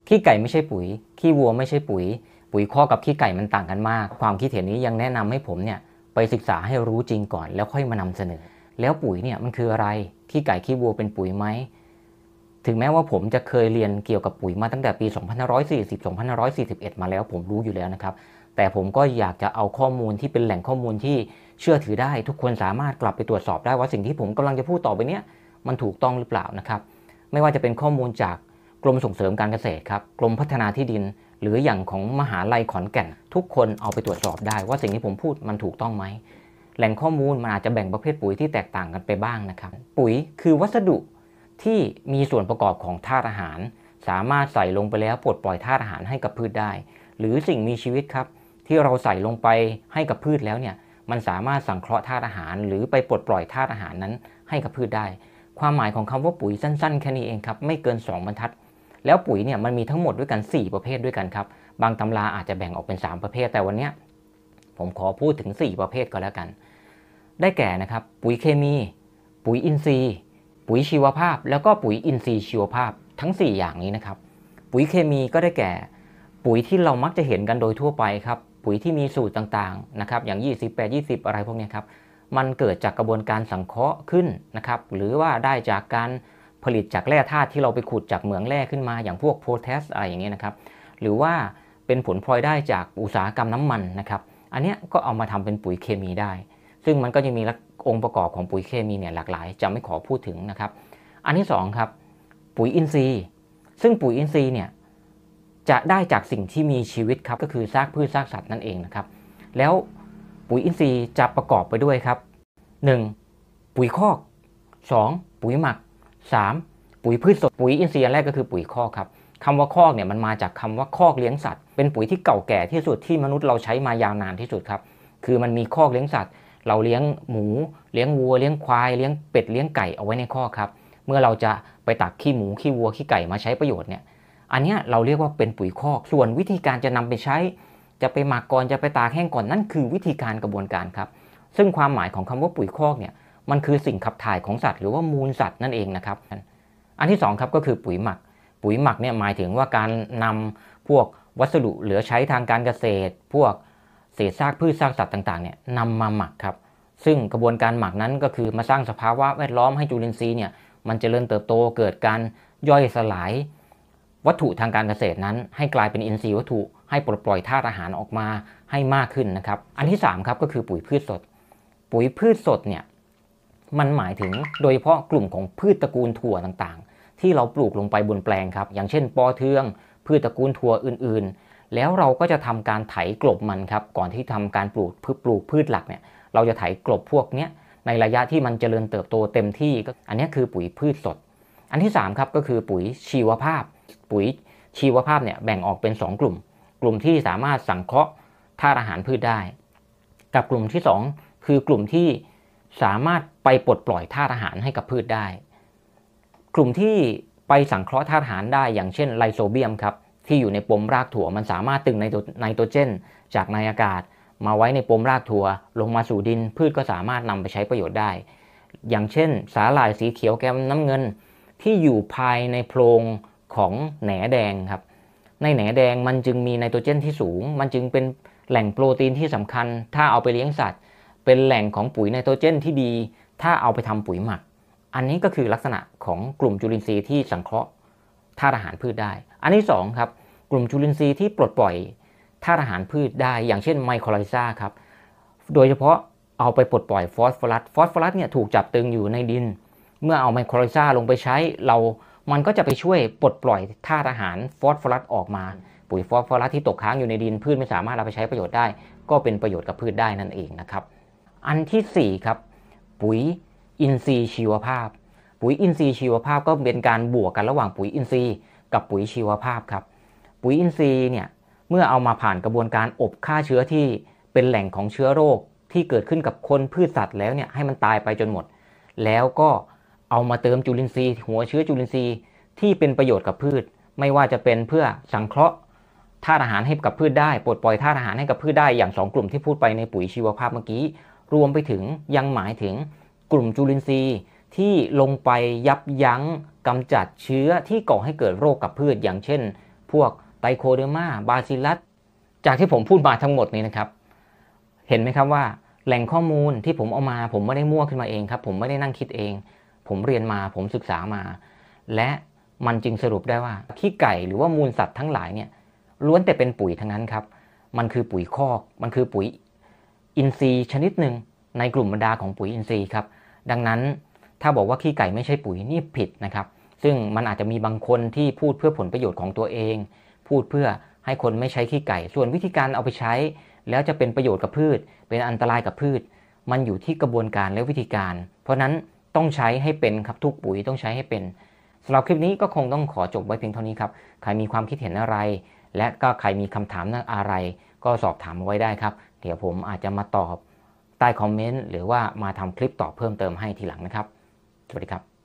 ขี้ไก่ไม่ใช่ปุ๋ยขี้วัวไม่ใช่ปุ๋ยปุ๋ยคอกกับขี้ไก่มันต่างกันมากความคิดเห็นนี้ยังแนะนำให้ผมเนี่ยไปศึกษาให้รู้จริงก่อนแล้วค่อยมานำเสนอแล้วปุ๋ยเนี่ยมันคืออะไรขี้ไก่ขี้วัวเป็นปุ๋ยไหมถึงแม้ว่าผมจะเคยเรียนเกี่ยวกับปุ๋ยมาตั้งแต่ปี 2540-2541 มาแล้วผมรู้อยู่แล้วนะครับแต่ผมก็อยากจะเอาข้อมูลที่เป็นแหล่งข้อมูลที่เชื่อถือได้ทุกคนสามารถกลับไปตรวจสอบได้ว่าสิ่งที่ผมกำลังจะพูดต่อไปเนี้ยมันถูกต้องหรือเปล่านะครับไม่ว่าจะเป็นข้อมูลจากกรมส่งเสริมการเกษตรครับกรมพัฒนาที่ดินหรืออย่างของมหาลัยขอนแก่นทุกคนเอาไปตรวจสอบได้ว่าสิ่งที่ผมพูดมันถูกต้องไหมแหล่งข้อมูลมันอาจจะแบ่งประเภทปุ๋ยที่แตกต่างกันไปบ้างนะครับปุ๋ยคือวัสดุที่มีส่วนประกอบของธาตุอาหารสามารถใส่ลงไปแล้วปลดปล่อยธาตุอาหารให้กับพืชได้หรือสิ่งมีชีวิตครับที่เราใส่ลงไปให้กับพืชแล้วเนี่ยมันสามารถสังเคราะห์ธาตุอาหารหรือไปปลดปล่อยธาตุอาหารนั้นให้กับพืชได้ความหมายของคำว่าปุ๋ยสั้นๆแค่นี้เองครับไม่เกิน2 บรรทัดแล้วปุ๋ยเนี่ยมันมีทั้งหมดด้วยกัน4 ประเภทด้วยกันครับบางตำราอาจจะแบ่งออกเป็น3 ประเภทแต่วันนี้ผมขอพูดถึง4 ประเภทก็แล้วกันได้แก่นะครับปุ๋ยเคมีปุ๋ยอินทรีย์ปุ๋ยชีวภาพแล้วก็ปุ๋ยอินทรีย์ชีวภาพทั้ง4 อย่างนี้นะครับปุ๋ยเคมีก็ได้แก่ปุ๋ยที่เรามักจะเห็นกันโดยทั่วไปครับปุ๋ยที่มีสูตรต่างๆนะครับอย่าง28-20อะไรพวกนี้ครับมันเกิดจากกระบวนการสังเคราะห์ขึ้นนะครับหรือว่าได้จากการผลิตจากแร่ธาตุที่เราไปขุดจากเหมืองแร่ขึ้นมาอย่างพวกโพแทสอะไรอย่างเงี้ยนะครับหรือว่าเป็นผลพลอยได้จากอุตสาหกรรมน้ำมันนะครับอันนี้ก็เอามาทำเป็นปุ๋ยเคมีได้ซึ่งมันก็จะมีองค์ประกอบของปุ๋ยเคมีเนี่ยหลากหลายจะไม่ขอพูดถึงนะครับอันที่2ครับปุ๋ยอินทรีย์ซึ่งปุ๋ยอินทรีย์เนี่ยจะได้จากสิ่งที่มีชีวิตครับก็คือซากพืชซากสัตว์นั่นเองนะครับแล้วปุ๋ยอินทรีย์จะประกอบไปด้วยครับ 1. ปุ๋ยคอก 2. ปุ๋ยหมัก 3. ปุ๋ยพืชสดปุ๋ยอินทรีย์อันแรกก็คือปุ๋ยคอกครับคำว่าคอกเนี่ยมันมาจากคำว่าคอกเลี้ยงสัตว์เป็นปุ๋ยที่เก่าแก่ที่สุดที่มนุษย์เราใช้มายาวนานที่สุดครับคือมันมีคอกเลี้ยงสัตว์เราเลี้ยงหมูเลี้ยงวัวเลี้ยงควายเลี้ยงเป็ดเลี้ยงไก่เอาไว้ในคอกครับเมื่อเราจะไปตักขี้หมูขี้วัวขี้ไก่มาใช้ประโยชน์เนี่ยอันนี้เราเรียกว่าเป็นปุ๋ยคอกส่วนวิธีการจะนำไปใช้จะไปหมักก่อนจะไปตากแห้งก่อนนั่นคือวิธีการกระบวนการครับซึ่งความหมายของคำว่าปุ๋ยคอกเนี่ยมันคือสิ่งขับถ่ายของสัตว์หรือว่ามูลสัตว์นั่นเองนะครับอันที่2ครับก็คือปุ๋ยหมักปุ๋ยหมักเนี่ยหมายถึงว่าการนำพวกวัสดุเหลือใช้ทางการเกษตรพวกเศษซากพืชซากสัตว์ต่างๆเนี่ยนำมาหมักครับซึ่งกระบวนการหมักนั้นก็คือมาสร้างสภาวะแวดล้อมให้จุลินทรีย์เนี่ยมันเจริญเติบโตเกิดการย่อยสลายวัตถุทางการเกษตรนั้นให้กลายเป็นอินทรีย์วัตถุให้ปลดปล่อยธาตุอาหารออกมาให้มากขึ้นนะครับอันที่3ครับก็คือปุ๋ยพืชสดปุ๋ยพืชสดเนี่ยมันหมายถึงโดยเฉพาะกลุ่มของพืชตระกูลถั่วต่างๆที่เราปลูกลงไปบนแปลงครับอย่างเช่นปอเทืองพืชตระกูลถั่วอื่นๆแล้วเราก็จะทำการไถกลบมันครับก่อนที่ทำการปลูกพืชหลักเนี่ยเราจะไถกลบพวกนี้ในระยะที่มันเจริญเติบโตเต็มที่อันนี้คือปุ๋ยพืชสดอันที่3ครับก็คือปุ๋ยชีวภาพปุ๋ยชีวภาพเนี่ยแบ่งออกเป็น2 กลุ่มกลุ่มที่สามารถสังเคราะห์ธาตุอาหารพืชได้กับกลุ่มที่2คือกลุ่มที่สามารถไปปลดปล่อยธาตุอาหารให้กับพืชได้กลุ่มที่ไปสังเคราะห์ธาตุอาหารได้อย่างเช่นไลโซเบียมครับที่อยู่ในปมรากถั่วมันสามารถตึงไนโตรเจนจากในอากาศมาไว้ในปมรากถั่วลงมาสู่ดินพืชก็สามารถนำไปใช้ประโยชน์ได้อย่างเช่นสาหร่ายสีเขียวแก้มน้ำเงินที่อยู่ภายในโพรงของแหนแดงครับในแหนแดงมันจึงมีไนโตรเจนที่สูงมันจึงเป็นแหล่งโปรตีนที่สำคัญถ้าเอาไปเลี้ยงสัตว์เป็นแหล่งของปุ๋ยไนโตรเจนที่ดีถ้าเอาไปทำปุ๋ยหมักอันนี้ก็คือลักษณะของกลุ่มจุลินทรีย์ที่สังเคราะห์ธาตุอาหารพืชได้อันที่2ครับกลุ่มจุลินทรีย์ที่ปลดปล่อยธาตุอาหารพืชได้อย่างเช่นไมโครไลซาครับโดยเฉพาะเอาไปปลดปล่อยฟอสฟอรัสเนี่ยถูกจับตึงอยู่ในดินเมื่อเอาไมโครไลซาลงไปใช้มันก็จะไปช่วยปลดปล่อยธาตุอาหารฟอสฟอรัสออกมาปุ๋ยฟอสฟอรัสที่ตกค้างอยู่ในดินพืชไม่สามารถเอาไปใช้ประโยชน์ได้ก็เป็นประโยชน์กับพืชได้นั่นเองนะครับอันที่4ครับปุ๋ยอินทรีย์ชีวภาพปุ๋ยอินทรีย์ชีวภาพก็เป็นการบวกกันระหว่างปุ๋ยอินทรีย์กับปุ๋ยชีวภาพครับปุ๋ยอินทรีย์เนี่ยเมื่อเอามาผ่านกระบวนการอบฆ่าเชื้อที่เป็นแหล่งของเชื้อโรคที่เกิดขึ้นกับคนพืชสัตว์แล้วเนี่ยให้มันตายไปจนหมดแล้วก็เอามาเติมจุลินทรีย์หัวเชื้อจุลินทรีย์ที่เป็นประโยชน์กับพืชไม่ว่าจะเป็นเพื่อสังเคราะห์ธาตุอาหารให้กับพืชได้ปลดปล่อยธาตุอาหารให้กับพืชได้อย่าง2 กลุ่มที่พูดไปในปุ๋ยชีวภาพเมื่อกี้รวมไปถึงยังหมายถึงกลุ่มจุลินทรีย์ที่ลงไปยับยั้งกำจัดเชื้อที่ก่อให้เกิดโรคกับพืชอย่างเช่นพวกไตโคเดอร์มาบาซิลัสจากที่ผมพูดมาทั้งหมดนี้นะครับเห็นไหมครับว่าแหล่งข้อมูลที่ผมเอามาผมไม่ได้มั่วขึ้นมาเองครับผมไม่ได้นั่งคิดเองผมเรียนมาผมศึกษามาและมันจึงสรุปได้ว่าขี้ไก่หรือว่ามูลสัตว์ทั้งหลายเนี่ยล้วนแต่เป็นปุ๋ยทั้งนั้นครับมันคือปุ๋ยคอกมันคือปุ๋ยอินทรีย์ชนิดหนึ่งในกลุ่มบรรดาของปุ๋ยอินทรีย์ครับดังนั้นถ้าบอกว่าขี้ไก่ไม่ใช่ปุ๋ยนี่ผิดนะครับซึ่งมันอาจจะมีบางคนที่พูดเพื่อผลประโยชน์ของตัวเองพูดเพื่อให้คนไม่ใช้ขี้ไก่ส่วนวิธีการเอาไปใช้แล้วจะเป็นประโยชน์กับพืชเป็นอันตรายกับพืชมันอยู่ที่กระบวนการและวิธีการเพราะนั้นต้องใช้ให้เป็นครับทุกปุ๋ยต้องใช้ให้เป็นสำหรับคลิปนี้ก็คงต้องขอจบไว้เพียงเท่านี้ครับใครมีความคิดเห็นอะไรและก็ใครมีคำถามอะไรก็สอบถามไว้ได้ครับเดี๋ยวผมอาจจะมาตอบใต้คอมเมนต์หรือว่ามาทำคลิปตอบเพิ่มเติมให้ทีหลังนะครับสวัสดีครับ